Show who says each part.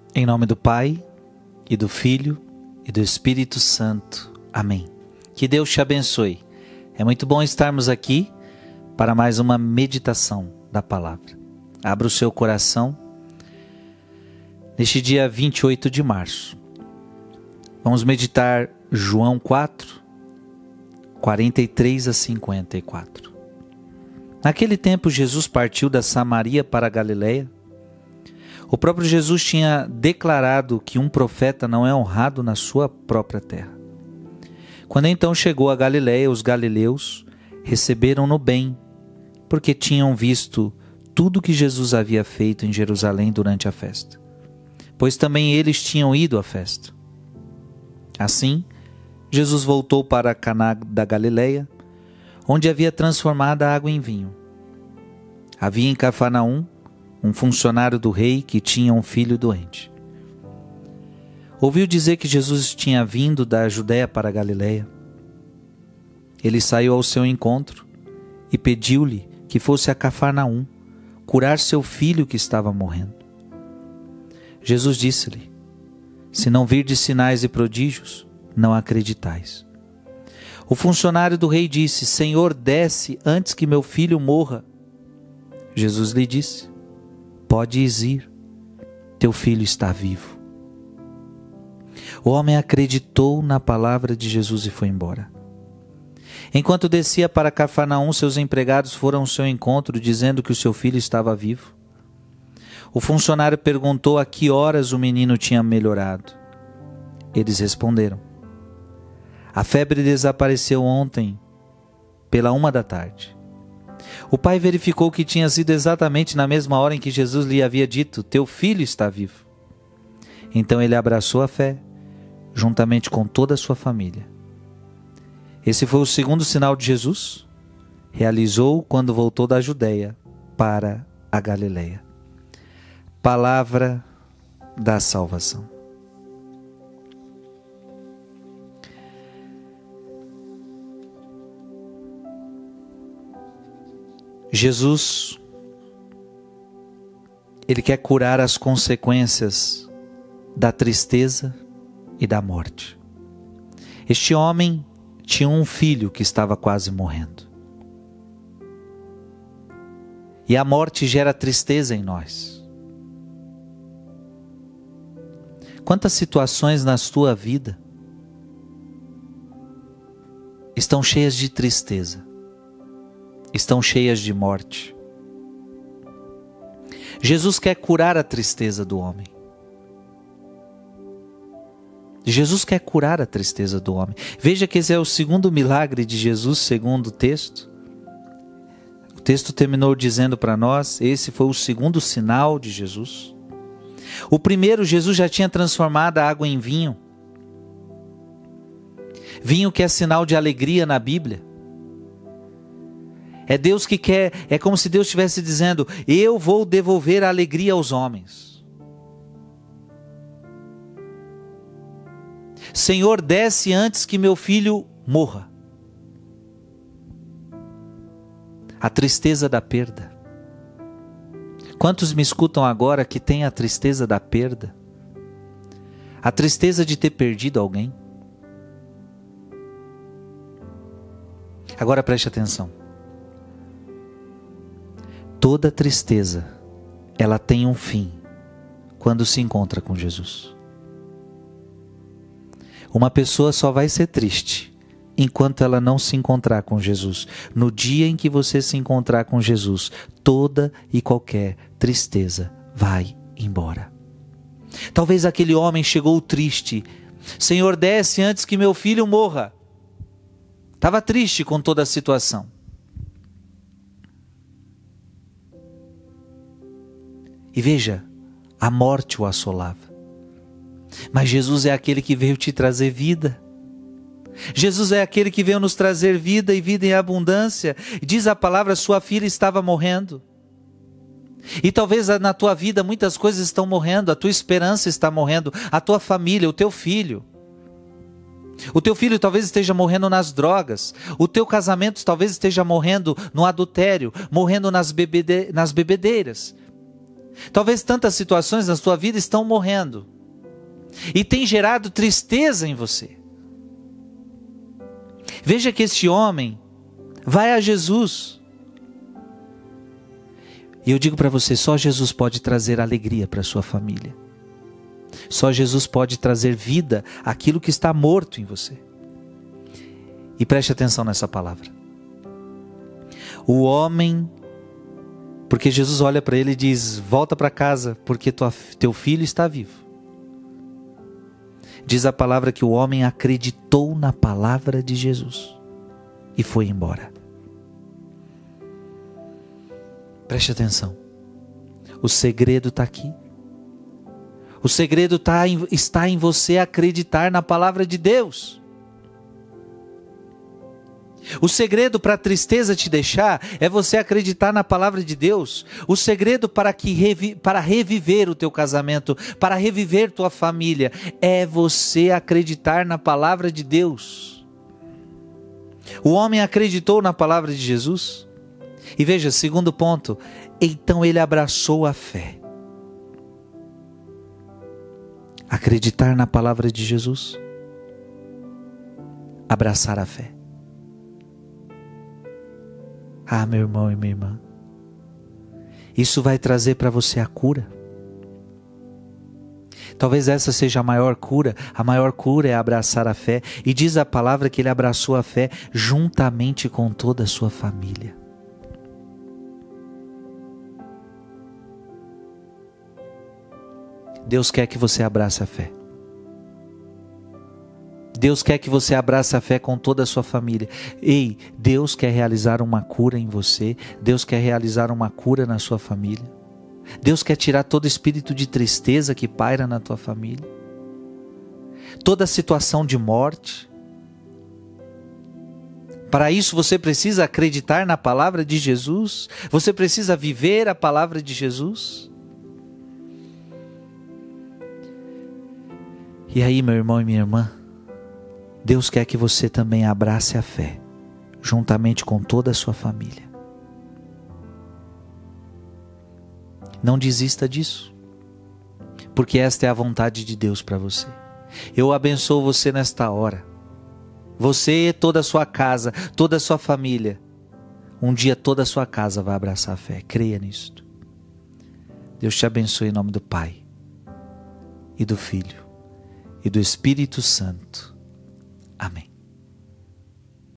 Speaker 1: Em nome do Pai, e do Filho, e do Espírito Santo. Amém. Que Deus te abençoe. É muito bom estarmos aqui para mais uma meditação da palavra. Abra o seu coração neste dia 28 de março. Vamos meditar João 4, 43 a 54. Naquele tempo, Jesus partiu da Samaria para a Galileia. O próprio Jesus tinha declarado que um profeta não é honrado na sua própria terra. Quando então chegou a Galileia, os galileus receberam-no bem, porque tinham visto tudo que Jesus havia feito em Jerusalém durante a festa, pois também eles tinham ido à festa. Assim, Jesus voltou para Caná da Galileia, onde havia transformado a água em vinho. Havia em Cafarnaum um funcionário do rei que tinha um filho doente. Ouviu dizer que Jesus tinha vindo da Judéia para a Galileia. Ele saiu ao seu encontro e pediu-lhe que fosse a Cafarnaum curar seu filho que estava morrendo. Jesus disse-lhe: se não virdes sinais e prodígios, não acreditais. O funcionário do rei disse: Senhor, desce antes que meu filho morra. Jesus lhe disse: podes ir, teu filho está vivo. O homem acreditou na palavra de Jesus e foi embora. Enquanto descia para Cafarnaum, seus empregados foram ao seu encontro, dizendo que o seu filho estava vivo. O funcionário perguntou a que horas o menino tinha melhorado. Eles responderam: a febre desapareceu ontem, pela 13h. O pai verificou que tinha sido exatamente na mesma hora em que Jesus lhe havia dito: teu filho está vivo. Então ele abraçou a fé, juntamente com toda a sua família. Esse foi o segundo sinal de Jesus. Realizou quando voltou da Judéia para a Galileia. Palavra da salvação. Jesus, Ele quer curar as consequências da tristeza e da morte. Este homem tinha um filho que estava quase morrendo. E a morte gera tristeza em nós. Quantas situações na tua vida estão cheias de tristeza? Estão cheias de morte. Jesus quer curar a tristeza do homem. Jesus quer curar a tristeza do homem. Veja que esse é o segundo milagre de Jesus, segundo o texto. O texto terminou dizendo para nós, esse foi o segundo sinal de Jesus. O primeiro, Jesus já tinha transformado a água em vinho. Vinho que é sinal de alegria na Bíblia. É Deus que quer, é como se Deus estivesse dizendo: eu vou devolver a alegria aos homens. Senhor, desce antes que meu filho morra. A tristeza da perda. Quantos me escutam agora que tem a tristeza da perda? A tristeza de ter perdido alguém? Agora preste atenção. Toda tristeza, ela tem um fim quando se encontra com Jesus. Uma pessoa só vai ser triste enquanto ela não se encontrar com Jesus. No dia em que você se encontrar com Jesus, toda e qualquer tristeza vai embora. Talvez aquele homem chegou triste. Senhor, desce antes que meu filho morra. Estava triste com toda a situação. E veja, a morte o assolava. Mas Jesus é aquele que veio te trazer vida. Jesus é aquele que veio nos trazer vida e vida em abundância. Diz a palavra: sua filha estava morrendo. E talvez na tua vida muitas coisas estão morrendo. A tua esperança está morrendo. A tua família, o teu filho. O teu filho talvez esteja morrendo nas drogas. O teu casamento talvez esteja morrendo no adultério. Morrendo nas bebedeiras. Talvez tantas situações na sua vida estão morrendo e tem gerado tristeza em você. Veja que este homem vai a Jesus. E eu digo para você, só Jesus pode trazer alegria para a sua família. Só Jesus pode trazer vida àquilo que está morto em você. E preste atenção nessa palavra. O homem, porque Jesus olha para ele e diz, volta para casa, porque teu filho está vivo. Diz a palavra que o homem acreditou na palavra de Jesus e foi embora. Preste atenção. O segredo está aqui. O segredo está em você acreditar na palavra de Deus. O segredo para a tristeza te deixar é você acreditar na palavra de Deus. O segredo para reviver o teu casamento, para reviver tua família, é você acreditar na palavra de Deus. O homem acreditou na palavra de Jesus. E veja, segundo ponto, então ele abraçou a fé. Acreditar na palavra de Jesus, abraçar a fé. Ah, meu irmão e minha irmã, isso vai trazer para você a cura. Talvez essa seja a maior cura. A maior cura é abraçar a fé. E diz a palavra que ele abraçou a fé juntamente com toda a sua família. Deus quer que você abrace a fé. Deus quer que você abrace a fé com toda a sua família. Ei, Deus quer realizar uma cura em você. Deus quer realizar uma cura na sua família. Deus quer tirar todo espírito de tristeza que paira na tua família. Toda situação de morte. Para isso você precisa acreditar na palavra de Jesus. Você precisa viver a palavra de Jesus. E aí, meu irmão e minha irmã, Deus quer que você também abrace a fé, juntamente com toda a sua família. Não desista disso, porque esta é a vontade de Deus para você. Eu abençoo você nesta hora. Você, toda a sua casa, toda a sua família. Um dia toda a sua casa vai abraçar a fé. Creia nisto. Deus te abençoe em nome do Pai, e do Filho, e do Espírito Santo. Amém.